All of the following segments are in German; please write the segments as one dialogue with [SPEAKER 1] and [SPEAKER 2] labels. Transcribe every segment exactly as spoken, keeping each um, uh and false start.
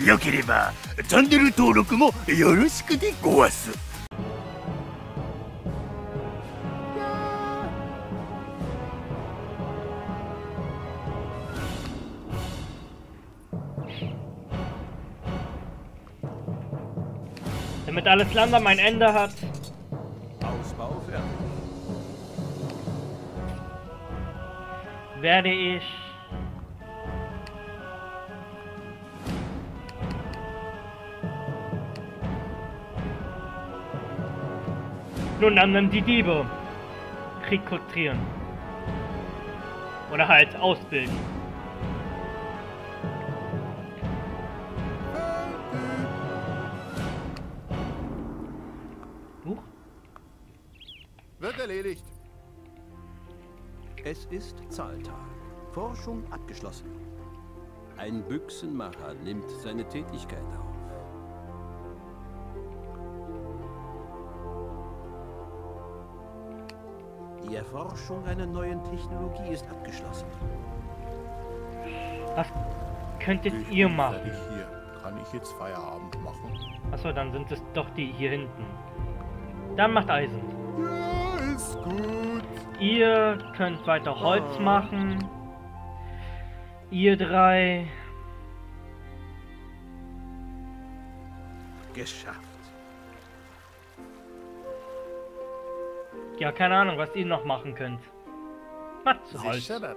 [SPEAKER 1] よければチャンネル登録もよろしくでごわす。
[SPEAKER 2] Damit alles langsam ein Ende hat.
[SPEAKER 3] Ausbau fertig.
[SPEAKER 2] Werde ich nun dann die Diebe rekrutieren oder halt ausbilden. Huch.
[SPEAKER 3] Wird erledigt. Es ist Zahltag. Forschung abgeschlossen. Ein Büchsenmacher nimmt seine Tätigkeit auf. Die Erforschung einer neuen Technologie ist abgeschlossen.
[SPEAKER 2] Was könntet
[SPEAKER 4] Ich
[SPEAKER 2] ihr
[SPEAKER 4] bin
[SPEAKER 2] machen?
[SPEAKER 4] fertig hier. Kann ich jetzt Feierabend machen?
[SPEAKER 2] Achso, dann sind es doch die hier hinten. Dann macht Eisen.
[SPEAKER 4] Ja, ist gut.
[SPEAKER 2] Ihr könnt weiter Holz machen. Ihr drei.
[SPEAKER 3] Geschafft.
[SPEAKER 2] Ja, keine Ahnung, was ihr noch machen könnt. Was zu Holz?
[SPEAKER 4] Sicher das.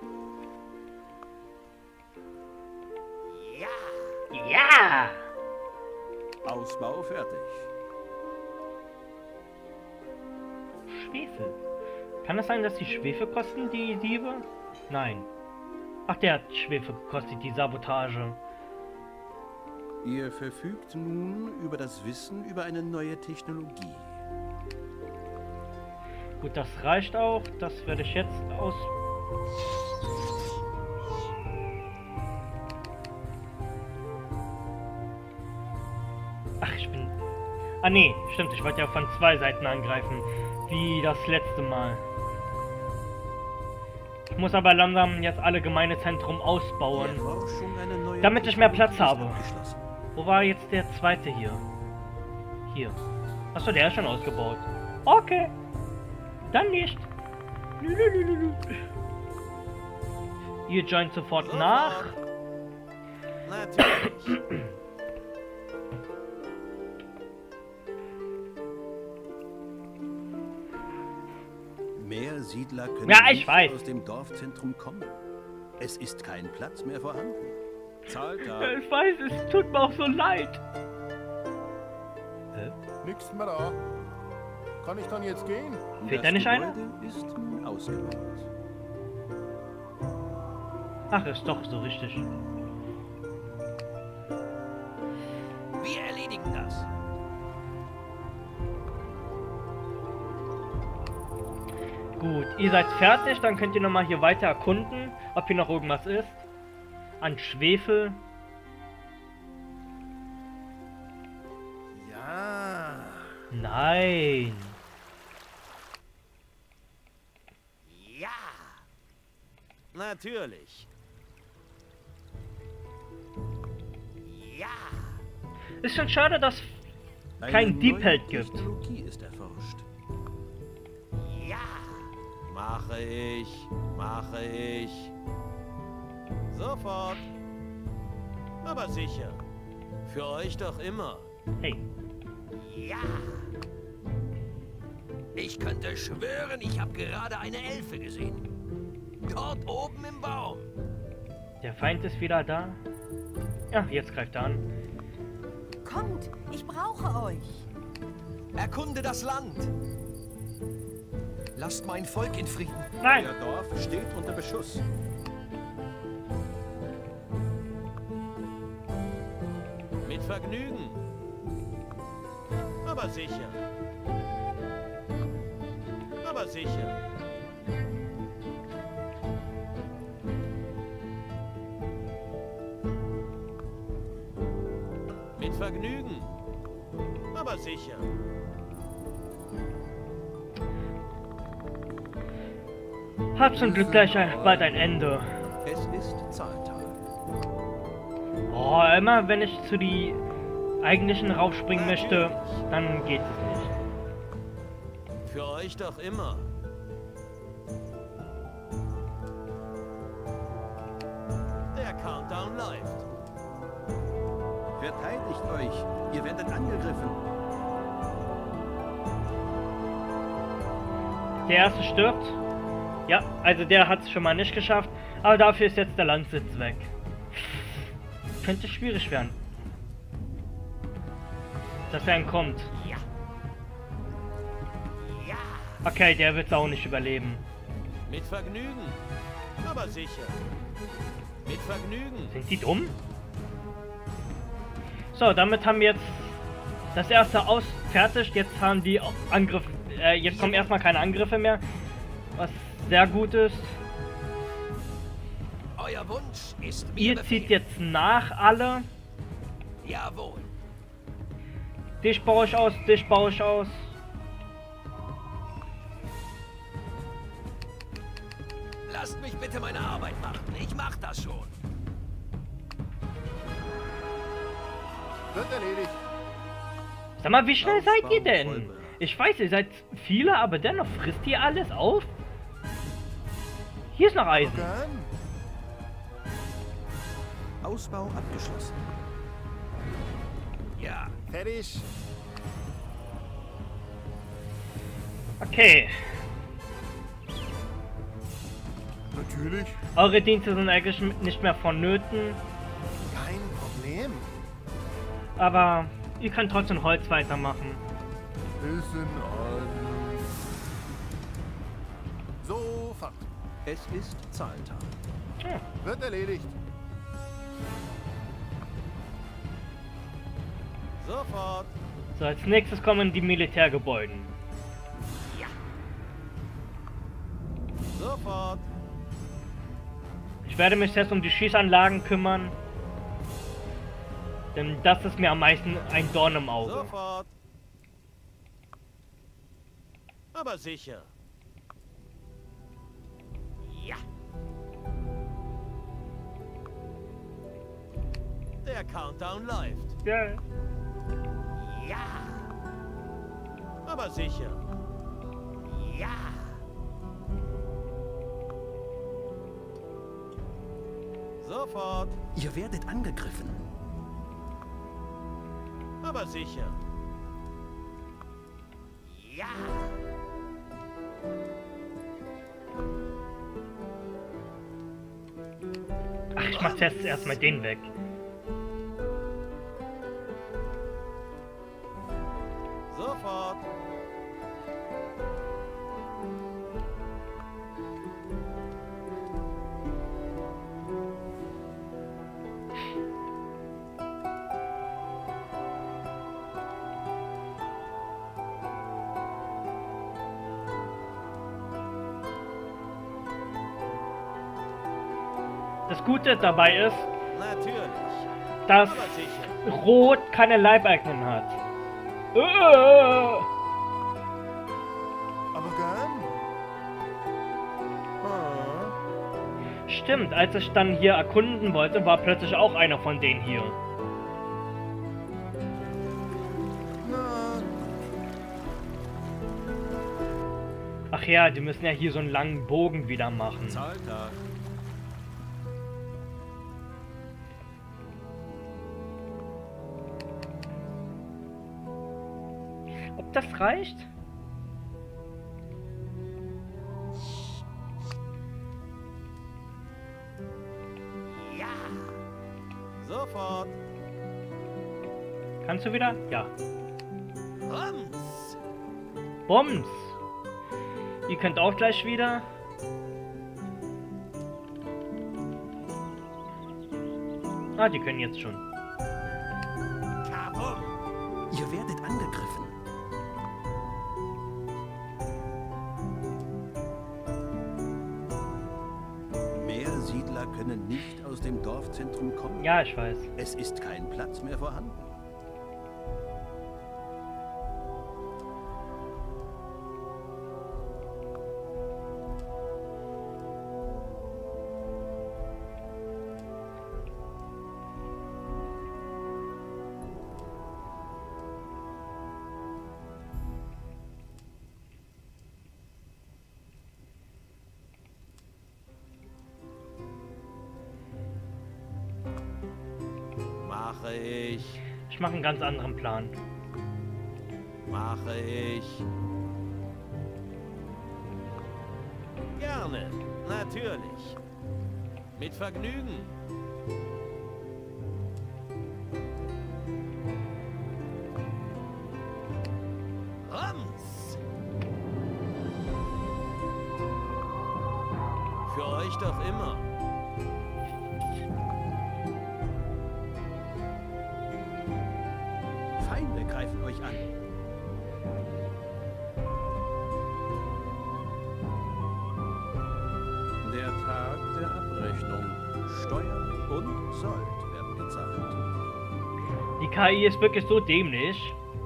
[SPEAKER 2] Ja!
[SPEAKER 3] Ausbau fertig.
[SPEAKER 2] Schwefel. Kann es sein, dass die Schwefel kosten, die Diebe? Nein. Ach, der hat Schwefel gekostet, die Sabotage.
[SPEAKER 3] Ihr verfügt nun über das Wissen über eine neue Technologie.
[SPEAKER 2] Gut, das reicht auch. Das werde ich jetzt aus... Ach, ich bin... Ah, nee, stimmt. Ich wollte ja von zwei Seiten angreifen. Wie das letzte Mal. Ich muss aber langsam jetzt alle Gemeindezentrum ausbauen,
[SPEAKER 3] Die Erforschung einer neuen
[SPEAKER 2] damit ich mehr Platz
[SPEAKER 3] Technologie
[SPEAKER 2] habe.
[SPEAKER 3] ist abgeschlossen.
[SPEAKER 2] Wo war jetzt der zweite hier? Hier. Achso, der ist schon ausgebaut. Okay. Dann nicht. Lülülülülü. Ihr joint sofort nach.
[SPEAKER 3] Natürlich. Mehr Siedler können
[SPEAKER 2] Ja, ich
[SPEAKER 3] nicht
[SPEAKER 2] weiß.
[SPEAKER 3] aus dem Dorfzentrum kommen. Es ist kein Platz mehr vorhanden. Zahltag.
[SPEAKER 2] Ich weiß, es tut mir auch so leid. Hä?
[SPEAKER 4] Nix mehr da. Kann ich dann jetzt gehen?
[SPEAKER 2] Fehlt
[SPEAKER 3] Das
[SPEAKER 2] da nicht einer?
[SPEAKER 3] Gebäude ist nun ausgebaut.
[SPEAKER 2] Ach, ist doch so richtig.
[SPEAKER 3] Wir erledigen das.
[SPEAKER 2] Gut, ihr seid fertig, dann könnt ihr nochmal hier weiter erkunden, ob hier noch irgendwas ist. An Schwefel.
[SPEAKER 3] Ja.
[SPEAKER 2] Nein.
[SPEAKER 3] Ja. Natürlich. Ja.
[SPEAKER 2] Ist schon schade, dass
[SPEAKER 3] Eine
[SPEAKER 2] kein Deep
[SPEAKER 3] neue
[SPEAKER 2] Held gibt.
[SPEAKER 3] Technologie ist erforscht. Ja. Mache ich. Mache ich. Sofort. Aber sicher. Für euch doch immer.
[SPEAKER 2] Hey.
[SPEAKER 3] Ja. Ich könnte schwören, ich habe gerade eine Elfe gesehen. Dort oben im Baum.
[SPEAKER 2] Der Feind ist wieder da. Ja, jetzt greift er an.
[SPEAKER 5] Kommt, ich brauche euch.
[SPEAKER 6] Erkunde das Land. Lasst mein Volk in Frieden.
[SPEAKER 2] Nein!
[SPEAKER 3] Euer Dorf steht unter Beschuss.
[SPEAKER 7] Mit Vergnügen. Aber sicher. Aber sicher. Mit Vergnügen. Aber sicher.
[SPEAKER 2] Hat zum Glück gleich ein, bald ein Ende.
[SPEAKER 3] Es ist Zahltag.
[SPEAKER 2] Oh, immer wenn ich zu die eigentlichen raufspringen möchte, dann geht es nicht.
[SPEAKER 7] Für euch doch immer. Der Countdown läuft.
[SPEAKER 3] Verteidigt euch. Ihr werdet angegriffen.
[SPEAKER 2] Der erste stirbt. Ja, also der hat es schon mal nicht geschafft. Aber dafür ist jetzt der Landsitz weg. Könnte schwierig werden. Dass er entkommt. Okay, der wird es auch nicht überleben.
[SPEAKER 7] Mit Vergnügen. Aber sicher. Mit Vergnügen.
[SPEAKER 2] Sind die dumm? So, damit haben wir jetzt das erste aus fertig. Jetzt haben die Angriffe. Äh, jetzt kommen erstmal keine Angriffe mehr. Was sehr gut ist.
[SPEAKER 6] Euer Wunsch ist mir
[SPEAKER 2] Ihr
[SPEAKER 6] Befehl.
[SPEAKER 2] zieht jetzt nach alle.
[SPEAKER 6] Jawohl.
[SPEAKER 2] Dich baue ich aus, dich baue ich aus.
[SPEAKER 6] Lasst mich bitte meine Arbeit machen. Ich mach das schon.
[SPEAKER 4] Wird erledigt.
[SPEAKER 2] Sag mal, wie schnell seid ihr
[SPEAKER 3] Ausbau
[SPEAKER 2] denn?
[SPEAKER 3] vollbracht.
[SPEAKER 2] Ich weiß, ihr seid viele, aber dennoch frisst ihr alles auf? Hier ist noch Eisen.
[SPEAKER 4] Gern.
[SPEAKER 3] Ausbau abgeschlossen.
[SPEAKER 6] Ja.
[SPEAKER 4] Fertig.
[SPEAKER 2] Okay.
[SPEAKER 4] Natürlich.
[SPEAKER 2] Eure Dienste sind eigentlich nicht mehr vonnöten,
[SPEAKER 4] Kein Problem.
[SPEAKER 2] aber ihr könnt trotzdem Holz weitermachen.
[SPEAKER 4] Ist in Ordnung. Sofort.
[SPEAKER 3] Es ist Zahltag.
[SPEAKER 2] Hm.
[SPEAKER 4] Wird erledigt.
[SPEAKER 7] Sofort.
[SPEAKER 2] So, als nächstes kommen die Militärgebäude.
[SPEAKER 7] Sofort.
[SPEAKER 2] Ich werde mich jetzt um die Schießanlagen kümmern. Denn das ist mir am meisten ein Dorn im Auge.
[SPEAKER 7] Sofort. Aber sicher.
[SPEAKER 6] Ja.
[SPEAKER 7] Der Countdown läuft.
[SPEAKER 2] Ja.
[SPEAKER 6] Ja.
[SPEAKER 7] Aber sicher.
[SPEAKER 6] Ja.
[SPEAKER 7] Sofort.
[SPEAKER 3] Ihr werdet angegriffen.
[SPEAKER 7] Aber sicher.
[SPEAKER 6] Ja.
[SPEAKER 2] Ach, ich mach jetzt erstmal den weg.
[SPEAKER 7] Sofort.
[SPEAKER 2] Das Gute dabei ist,
[SPEAKER 7] Natürlich.
[SPEAKER 2] dass
[SPEAKER 7] Aber sicher.
[SPEAKER 2] Rot keine Leibeigenen hat. Äh.
[SPEAKER 4] Aber gern. Ah.
[SPEAKER 2] Stimmt, als ich dann hier erkunden wollte, war plötzlich auch einer von denen hier.
[SPEAKER 4] Na,
[SPEAKER 2] Ach ja, die müssen ja hier so einen langen Bogen wieder machen.
[SPEAKER 3] Zahltag.
[SPEAKER 2] Ob das reicht?
[SPEAKER 6] Ja.
[SPEAKER 7] Sofort.
[SPEAKER 2] Kannst du wieder? Ja.
[SPEAKER 6] Rums.
[SPEAKER 2] Bums! Ihr könnt auch gleich wieder. Ah, die können jetzt schon.
[SPEAKER 6] Kabum.
[SPEAKER 3] Ihr werdet angegriffen. Mehr Siedler können nicht aus dem Dorfzentrum kommen.
[SPEAKER 2] Ja, ich weiß.
[SPEAKER 3] Es ist kein Platz mehr vorhanden.
[SPEAKER 7] Mache ich.
[SPEAKER 2] Ich mache einen ganz anderen Plan.
[SPEAKER 7] Mache ich. Gerne. Natürlich. Mit Vergnügen. Rams. Für euch doch immer.
[SPEAKER 3] Feinde greifen euch an. Der Tag der Abrechnung. Steuern und Sold werden gezahlt.
[SPEAKER 2] Die K I ist wirklich so dämlich,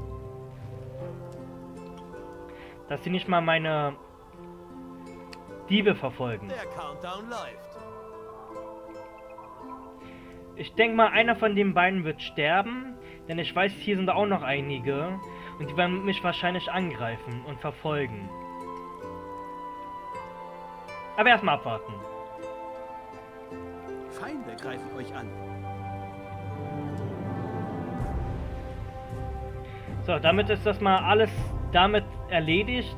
[SPEAKER 2] dass sie nicht mal meine Diebe verfolgen.
[SPEAKER 7] Der Countdown läuft.
[SPEAKER 2] Ich denke mal, einer von den beiden wird sterben, denn ich weiß, hier sind auch noch einige und die werden mich wahrscheinlich angreifen und verfolgen. Aber erstmal abwarten.
[SPEAKER 3] Feinde greifen euch an.
[SPEAKER 2] So, damit ist das mal alles damit erledigt.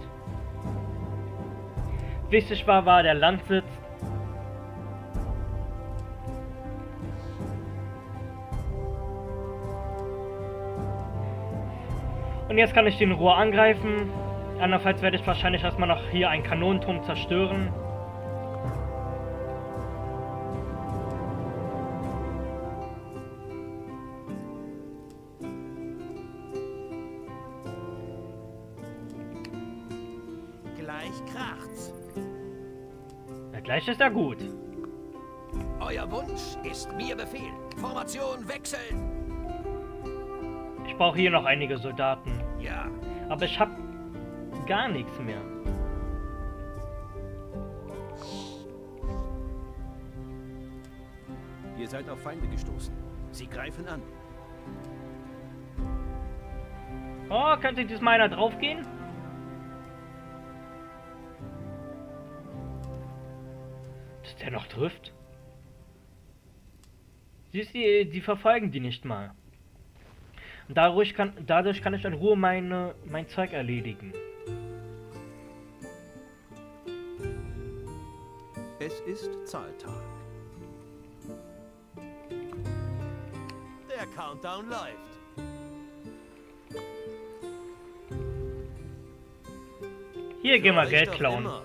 [SPEAKER 2] Wichtig war, war der Landsitz. Und jetzt kann ich den in Ruhe angreifen. Andernfalls werde ich wahrscheinlich erstmal noch hier einen Kanonenturm zerstören.
[SPEAKER 7] Gleich kracht's.
[SPEAKER 2] Ja, gleich ist er gut.
[SPEAKER 6] Euer Wunsch ist mir Befehl. Formation wechseln.
[SPEAKER 2] Ich brauche hier noch einige Soldaten.
[SPEAKER 6] Ja.
[SPEAKER 2] Aber ich habe gar nichts mehr.
[SPEAKER 3] Ihr seid auf Feinde gestoßen. Sie greifen an.
[SPEAKER 2] Oh, könnte diesmal einer draufgehen? Dass der noch trifft? Siehst du, die, die verfolgen die nicht mal. Und dadurch kann, dadurch kann ich in Ruhe meine, mein Zeug erledigen.
[SPEAKER 3] Es ist Zahltag.
[SPEAKER 7] Der Countdown läuft.
[SPEAKER 2] Hier gehen wir
[SPEAKER 7] Für euch
[SPEAKER 2] Geld
[SPEAKER 7] doch
[SPEAKER 2] klauen.
[SPEAKER 7] immer.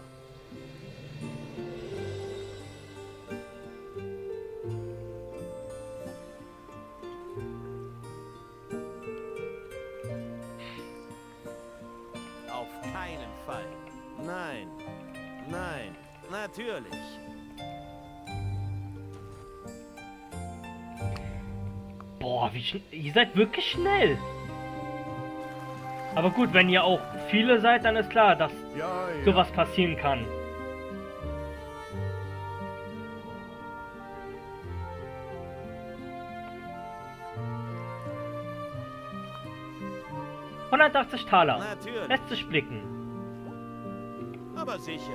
[SPEAKER 7] Auf keinen Fall. Nein. Nein. Natürlich.
[SPEAKER 2] Boah, wie schnell. Ihr seid wirklich schnell. Aber gut, wenn ihr auch viele seid, dann ist klar, dass
[SPEAKER 4] Ja, ja.
[SPEAKER 2] sowas passieren kann. hundertachtzig Taler.
[SPEAKER 7] Natürlich.
[SPEAKER 2] Lässt sich blicken.
[SPEAKER 7] Aber sicher.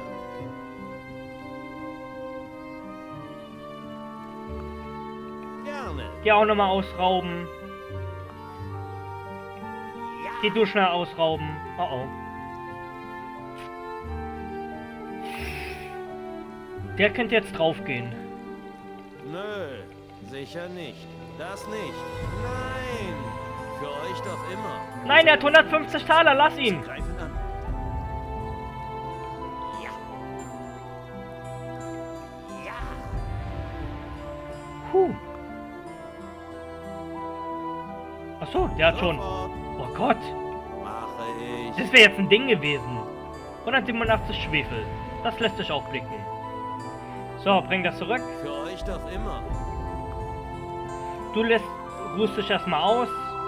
[SPEAKER 7] Gerne.
[SPEAKER 2] Geh auch nochmal ausrauben. Geh du schnell ausrauben. Oh oh. Der könnte jetzt draufgehen.
[SPEAKER 7] Nö, sicher nicht. Das nicht. Nein. Für euch doch immer.
[SPEAKER 2] Nein, er hat hundertfünfzig Taler. Lass ihn.
[SPEAKER 3] Greifen an.
[SPEAKER 6] Ja. Ja.
[SPEAKER 2] Puh. Achso, der hat schon.
[SPEAKER 7] Sofort.
[SPEAKER 2] Oh Gott.
[SPEAKER 7] Mache ich.
[SPEAKER 2] Das wäre jetzt ein Ding gewesen. hundertsiebenundachtzig Schwefel. Das lässt sich auch blicken. So, bring das zurück.
[SPEAKER 7] Für euch doch immer.
[SPEAKER 2] Du lässt, ruhst dich erstmal aus.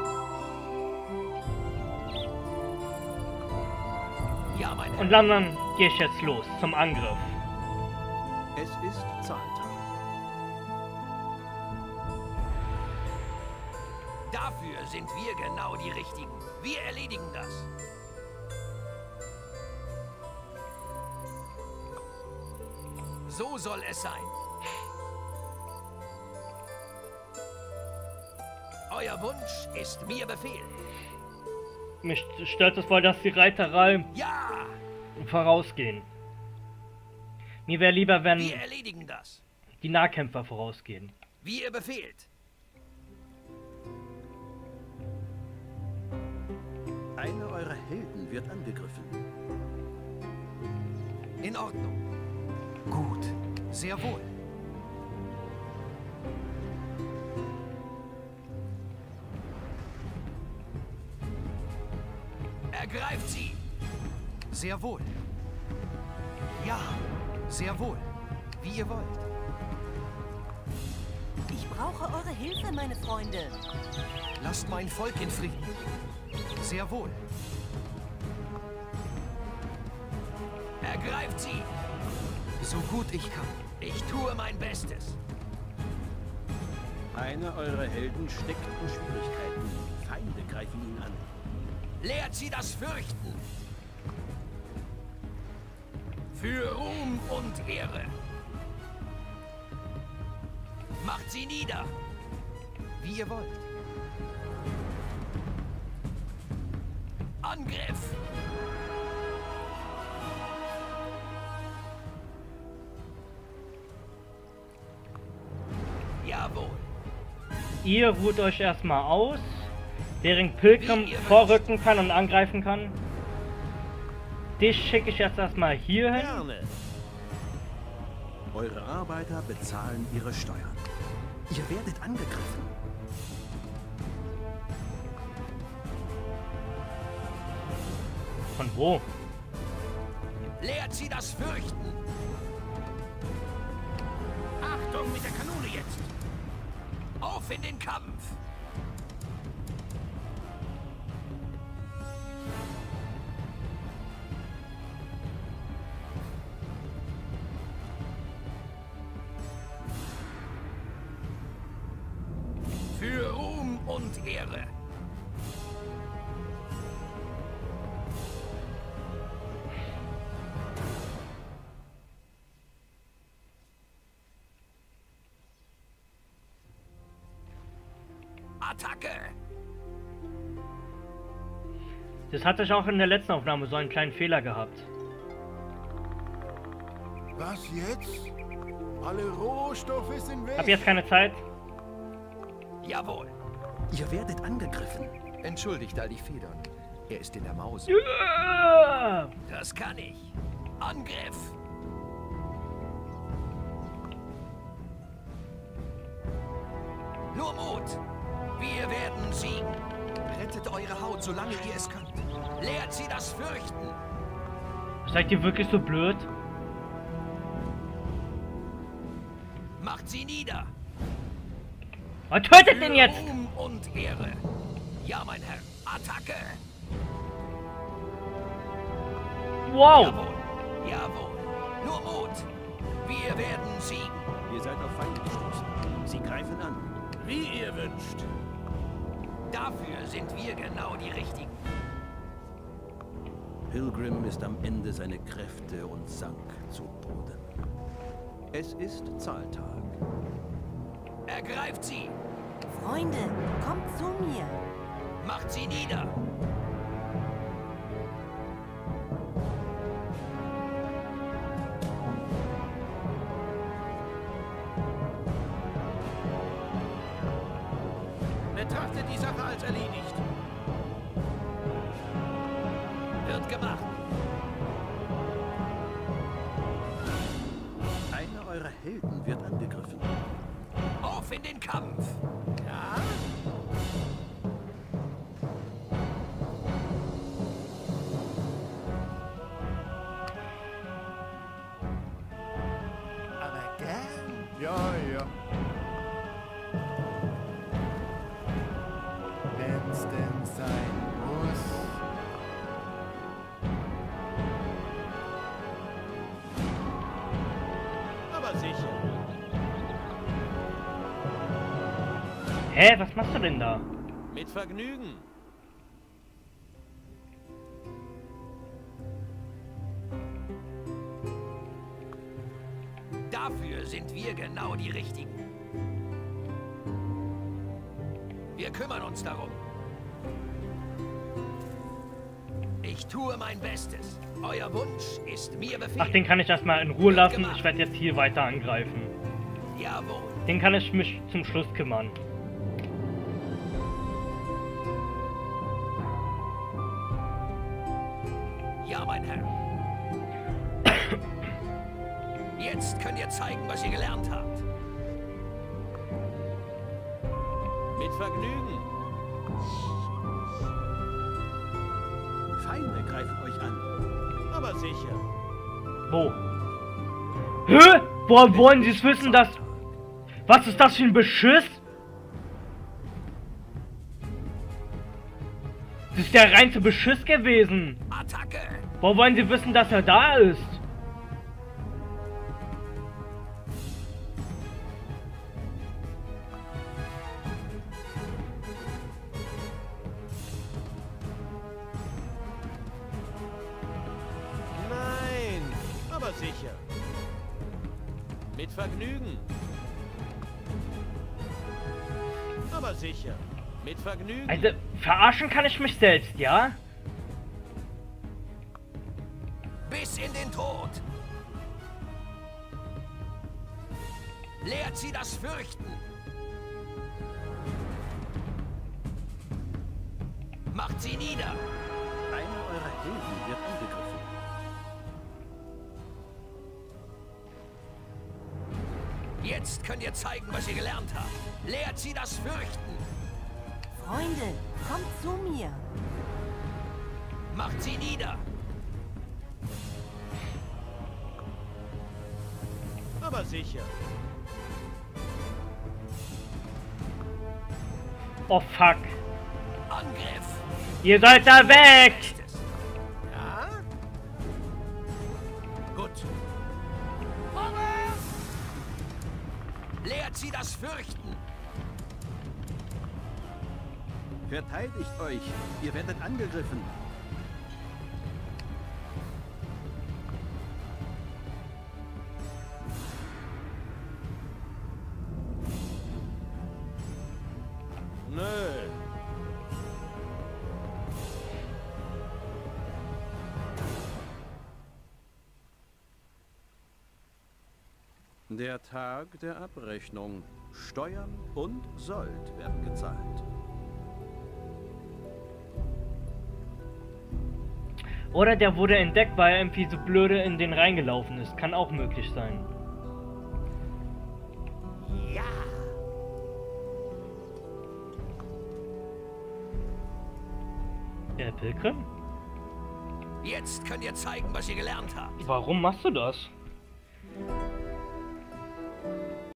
[SPEAKER 6] Ja, mein Herr.
[SPEAKER 2] Und dann, dann gehe ich jetzt los zum Angriff.
[SPEAKER 3] Es ist Zahltag.
[SPEAKER 6] Dafür sind wir genau die Richtigen. Wir erledigen das. So soll es sein. Euer Wunsch ist mir Befehl.
[SPEAKER 2] Mich stört es wohl, dass die Reiterei
[SPEAKER 6] Ja,
[SPEAKER 2] vorausgehen. Mir wäre lieber, wenn
[SPEAKER 6] wir erledigen das.
[SPEAKER 2] die Nahkämpfer vorausgehen.
[SPEAKER 6] Wie ihr befehlt.
[SPEAKER 3] Einer eurer Helden wird angegriffen.
[SPEAKER 6] In Ordnung. Gut. Sehr wohl. Ergreift sie! Sehr wohl. Ja, sehr wohl. Wie ihr wollt.
[SPEAKER 5] Ich brauche eure Hilfe, meine Freunde.
[SPEAKER 6] Lasst mein Volk in Frieden. Sehr wohl. Ergreift sie! So gut ich kann. Ich tue mein Bestes.
[SPEAKER 3] Einer eurer Helden steckt in Schwierigkeiten. Feinde greifen ihn an.
[SPEAKER 6] Lehrt sie das Fürchten. Für Ruhm und Ehre. Macht sie nieder. Wie ihr wollt. Angriff! Jawohl.
[SPEAKER 2] Ihr ruht euch erstmal aus, während Pilgrim vorrücken kann und angreifen kann. Dich schicke ich jetzt erstmal hier hin.
[SPEAKER 7] Gerne.
[SPEAKER 3] Eure Arbeiter bezahlen ihre Steuern. Ihr werdet angegriffen.
[SPEAKER 2] Von wo?
[SPEAKER 6] Lehrt sie das Fürchten. Achtung mit der Kanone jetzt. Auf in den Kampf. Für Ruhm und Ehre. Attacke!
[SPEAKER 2] Das hatte ich auch in der letzten Aufnahme so einen kleinen Fehler gehabt.
[SPEAKER 4] Was jetzt? Alle Rohstoffe sind weg.
[SPEAKER 2] Hab jetzt keine Zeit.
[SPEAKER 6] Jawohl.
[SPEAKER 3] Ihr werdet angegriffen.
[SPEAKER 6] Entschuldigt all die Federn. Er ist in der Maus.
[SPEAKER 2] Ja!
[SPEAKER 6] Das kann ich. Angriff! Nur Mut! Wir werden siegen. Rettet eure Haut, solange ihr es könnt. Lehrt sie das Fürchten.
[SPEAKER 2] Seid ihr wirklich so blöd?
[SPEAKER 6] Macht sie nieder.
[SPEAKER 2] Was tötet den jetzt?
[SPEAKER 6] Ruhm und Ehre. Ja, mein Herr. Attacke!
[SPEAKER 2] Wow!
[SPEAKER 6] Jawohl. Jawohl. Nur Mut. Wir werden siegen.
[SPEAKER 3] Ihr seid auf Feinde gestoßen. Sie greifen an.
[SPEAKER 1] Wie ihr wünscht.
[SPEAKER 6] Dafür sind wir genau die Richtigen.
[SPEAKER 3] Pilgrim ist am Ende seiner Kräfte und sank zu Boden. Es ist Zahltag.
[SPEAKER 6] Ergreift sie.
[SPEAKER 5] Freunde, kommt zu mir.
[SPEAKER 6] Macht sie nieder.
[SPEAKER 7] Betrachtet die Sache als erledigt.
[SPEAKER 6] Wird gemacht.
[SPEAKER 3] Einer eurer Helden wird angegriffen.
[SPEAKER 6] Auf in den Kampf.
[SPEAKER 7] Ja?
[SPEAKER 4] Aber gern. Ja, ja. Wenn's denn sein muss.
[SPEAKER 7] Aber sicher.
[SPEAKER 2] Hä, was machst du denn da?
[SPEAKER 7] Mit Vergnügen.
[SPEAKER 6] Dafür sind wir genau die Richtigen. Wir kümmern uns darum. Ich tue mein Bestes. Euer Wunsch ist mir Befehl.
[SPEAKER 2] Ach, den kann ich erstmal in Ruhe lassen. Ich werde jetzt hier weiter angreifen.
[SPEAKER 6] Jawohl.
[SPEAKER 2] Den kann ich mich zum Schluss kümmern.
[SPEAKER 6] Ja, mein Herr. Jetzt könnt ihr zeigen, was ihr gelernt habt.
[SPEAKER 7] Mit Vergnügen.
[SPEAKER 3] Feinde greifen euch an.
[SPEAKER 7] Aber sicher.
[SPEAKER 2] Wo? Hä? Woher wollen Sie es wissen, dass... Was ist das für ein Beschiss? Das ist der reinste Beschiss gewesen.
[SPEAKER 6] Attacke!
[SPEAKER 2] Woher wollen Sie wissen, dass er da ist?
[SPEAKER 7] Nein, aber sicher. Mit Vergnügen. Aber sicher. Mit Vergnügen.
[SPEAKER 2] Also, verarschen kann ich mich selbst, ja?
[SPEAKER 6] Bis in den Tod. Lehrt sie das Fürchten. Macht sie nieder.
[SPEAKER 3] Einer eurer Helden wird angegriffen.
[SPEAKER 6] Jetzt könnt ihr zeigen, was ihr gelernt habt. Lehrt sie das Fürchten.
[SPEAKER 5] Freunde, kommt zu mir.
[SPEAKER 6] Macht sie nieder.
[SPEAKER 7] Aber sicher.
[SPEAKER 2] Oh fuck.
[SPEAKER 6] Angriff.
[SPEAKER 2] Ihr seid da weg!
[SPEAKER 7] Ja?
[SPEAKER 6] Gut. Lehrt sie das Fürchten.
[SPEAKER 3] Verteidigt euch. Ihr werdet angegriffen.
[SPEAKER 7] Nö.
[SPEAKER 3] Der Tag der Abrechnung. Steuern und Sold werden gezahlt.
[SPEAKER 2] Oder der wurde entdeckt, weil er irgendwie so blöde in den reingelaufen ist. Kann auch möglich sein.
[SPEAKER 6] Ja.
[SPEAKER 2] Der Pilgrim?
[SPEAKER 6] Jetzt könnt ihr zeigen, was ihr gelernt habt.
[SPEAKER 2] Warum machst du das?